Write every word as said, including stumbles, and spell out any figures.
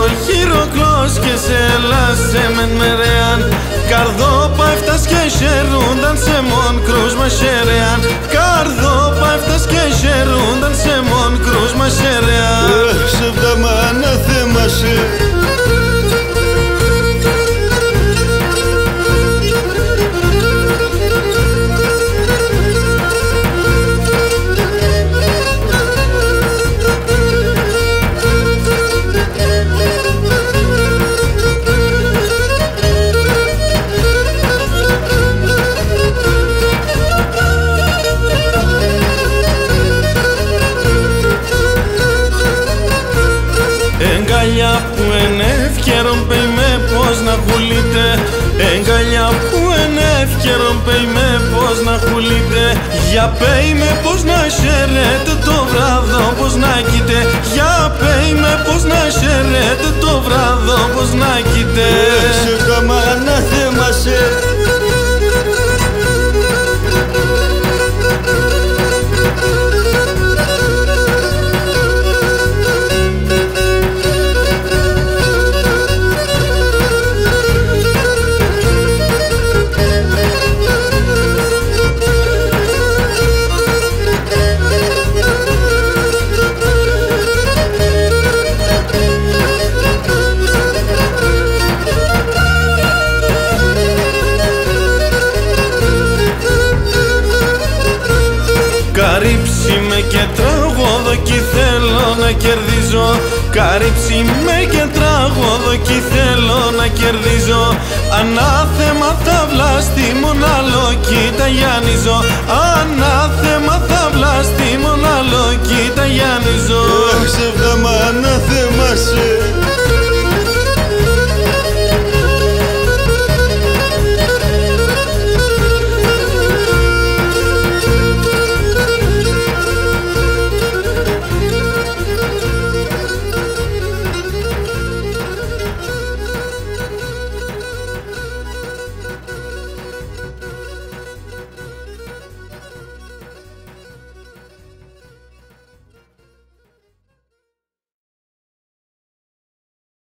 χειροκλός και σε λάσε μεν μερεάν. Καρδόπα έφτας και χαιρούνταν σε μον κρούσμα χερεάν. Καρδόπα έφτας και χαιρούνταν σε μον κρούσμα χερεάν. Σε βδαμάνα θέμασε Εγκαλιά που εν ευκαιρον πέι με πως να χουλείτε. Εγκαλιά που εν ευκαιρον πέι με πως να χουλείτε. Για πέι με πως να χαιρέτε το βράδο πως να κοίτε. Για πέι με πως να χαιρέτε το βράδο πως να κοίτε. Σε καμάνα θέμασε Καρύψει με και τραγωδό κι θέλω να κερδίζω. Καρύψει με και τραγωδό κι θέλω να κερδίζω. Ανάθεμα τα βλάστη μοναλό κοίτα γιάννιζω. Ανάθεμα